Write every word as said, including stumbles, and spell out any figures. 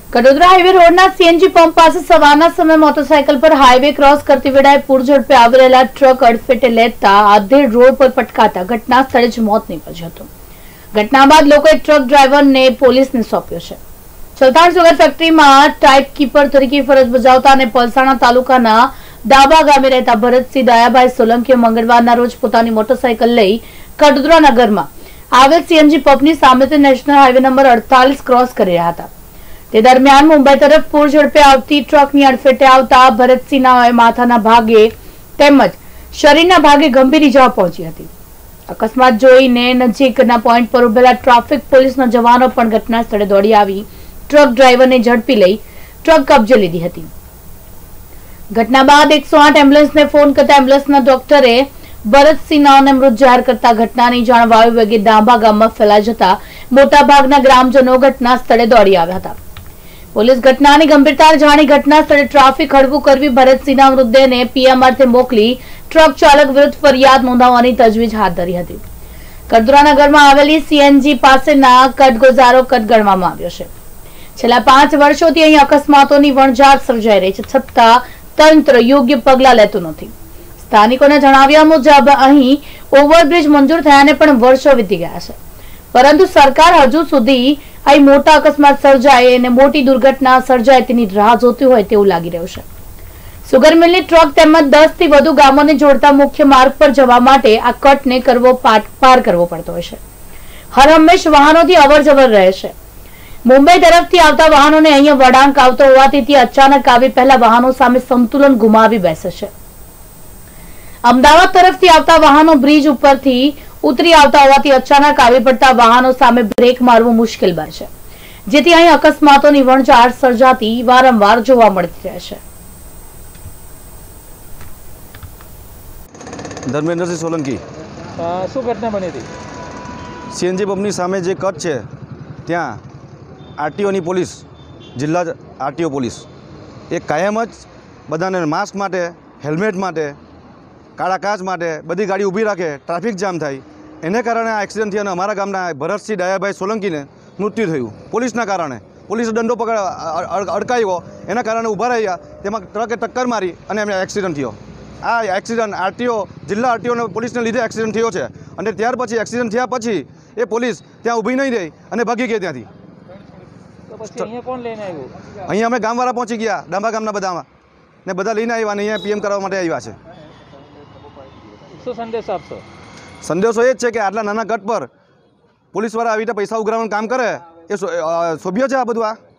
Kadodara highway રોડના CNG pump પાસે સવારના સમયે મોટરસાયકલ પર હાઈવે ક્રોસ કરતી વેળાએ પૂર ઝડપે આવી રહેલા ટ્રક અડફેટે લેતા આધેડ રોડ પર પટકાતા ઘટના સ્થળે જ મોત નીપજ્યું હતું। ઘટના બાદ લોકોએ ટ્રક ડ્રાઈવરને પોલીસને સોંપ્યો છે। ચલથાણ સુગર ફેક્ટરીમાં ટાઈપ કીપર તરીકે ફરજ બજાવતા અને પલસાણા તાલુકાના દાબા ગામે રહેતા ભરતસિંહ દયાભાઈ સોલંકીએ મંગળવારના રોજ પોતાની મોટરસાયકલ લઈ કડોદરા નગરમાં આવેલ સીએનજી પંપની સામેથી નેશનલ હાઈવે નંબર અડતાલીસ ક્રોસ કરી રહ્યા હતા। તે દરમિયાન મુંબઈ તરફ પૂર ઝડપે આવતી ટ્રકની અડફેટે આવતા ભરતસિંહના માથાના ભાગે તેમજ શરીરના ભાગે ગંભીર ઇજાઓ પહોંચી હતી। અકસ્માત જોઈને નજીકના પોઈન્ટ પર ઉભેલા ટ્રાફિક પોલીસના જવાનો પણ ઘટના સ્થળે દોડી આવી ટ્રક ડ્રાઈવરને ઝડપી લઈ ટ્રક કબજે લીધી હતી। ઘટના બાદ એકસો આઠ એમ્બ્યુલન્સને ફોન કરતા એમ્બ્યુલન્સના ડોક્ટરે ભરતસિંહને મૃત જાહેર કરતા ઘટનાની જાણ વાયુ વેગે દાંભા ગામમાં ફેલાઈ જતા મોટાભાગના ગ્રામજનો ઘટના સ્થળે દોડી આવ્યા હતા। પોલીસ ઘટનાની ગંભીરતા જાણી ઘટના સ્થળે ટ્રાફિક હળવું કરવી ભરતસિંહના મૃતદેહને પીએમ અર્થે મોકલી ટ્રક ચાલક વિરુદ્ધ ફરિયાદ નોંધાવવાની તજવીજ હાથ ધરી હતી। કડોદરા નગરમાં આવેલી સીએનજી પાસેના કટગોઝારો કટ ગણવામાં આવ્યો છે। છેલ્લા પાંચ વર્ષોથી અહીં અકસ્માતોની વણઝાર સર્જાઈ રહી છે, છતાં તંત્ર યોગ્ય પગલાં લેતું નથી। સ્થાનિકોના જણાવ્યા મુજબ અહીં ઓવરબ્રિજ મંજૂર થયાને પણ વર્ષો વીતી ગયા છે, પરંતુ સરકાર હજુ સુધી અહીં મોટા અકસ્માત સર્જાય અને મોટી દુર્ઘટના સર્જાય તેની રાહ જોતી હોય તેવું લાગી રહ્યું છે। સુગર મિલની ટ્રક તેમજ દસ થી વધુ ગામોને જોડતા મુખ્ય માર્ગ પર જવા માટે આ કટને કરવો પાર કરવો પડતો હોય છે। હર હંમેશ વાહનોથી અવર જવર રહે છે। મુંબઈ તરફથી આવતા વાહનોને અહીંયા વળાંક આવતો હોવાથી તે અચાનક આવી પહેલા વાહનો સામે સંતુલન ગુમાવી બેસે છે। અમદાવાદ તરફથી આવતા વાહનો બ્રિજ ઉપરથી ઉતરી આવતા હોવાથી અચાનક આવી પડતા વાહનો સામે બ્રેક મારવું મુશ્કેલ બને છે, જેથી અહીં અકસ્માતોની વણઝાર સર્જાતી વારંવાર જોવા મળતી રહે છે। ધર્મેન્દ્રસિંહ સોલંકી। શું ઘટના બની હતી? સીએનજી પંપની સામે જે કટ છે ત્યાં આરટીઓની પોલીસ, જિલ્લા આરટીઓ પોલીસ એ કાયમ જ બધાને માસ્ક માટે, હેલ્મેટ માટે, કાળા કાચ માટે બધી ગાડી ઊભી રાખે, ટ્રાફિક જામ થાય, એને કારણે આ એક્સિડન્ટ થયા અને અમારા ગામના ભરતસિંહ દયાભાઈ સોલંકીને મૃત્યુ થયું પોલીસના કારણે। પોલીસે દંડો પકડ અડકાવ્યો, એના કારણે ઊભા રહ્યા, તેમાં ટ્રકે ટક્કર મારી અને એમને એક્સિડન્ટ થયો। આ એક્સિડન્ટ આરટીઓ, જિલ્લા આરટીઓ પોલીસને લીધે એક્સિડન્ટ થયો છે અને ત્યાર પછી એક્સિડન્ટ થયા પછી એ પોલીસ ત્યાં ઊભી નહીં રહી અને ભાગી ગઈ ત્યાંથી। અહીંયા કોણ લઈને આવ્યું? અહીંયા અમે ગામવાળા પહોંચી ગયા, ડાંબા ગામના બધામાં ને બધા લઈને આવ્યા અને અહીંયા પીએમ કરવા માટે આવ્યા છે। શું સંદેશ આપશો? સંદેશો એ જ છે કે આટલા નાના કટ પર પોલીસવાળા આવી રીતે પૈસા ઉઘરાવવાનું કામ કરે એ શોભ્ય છે આ બધું? આ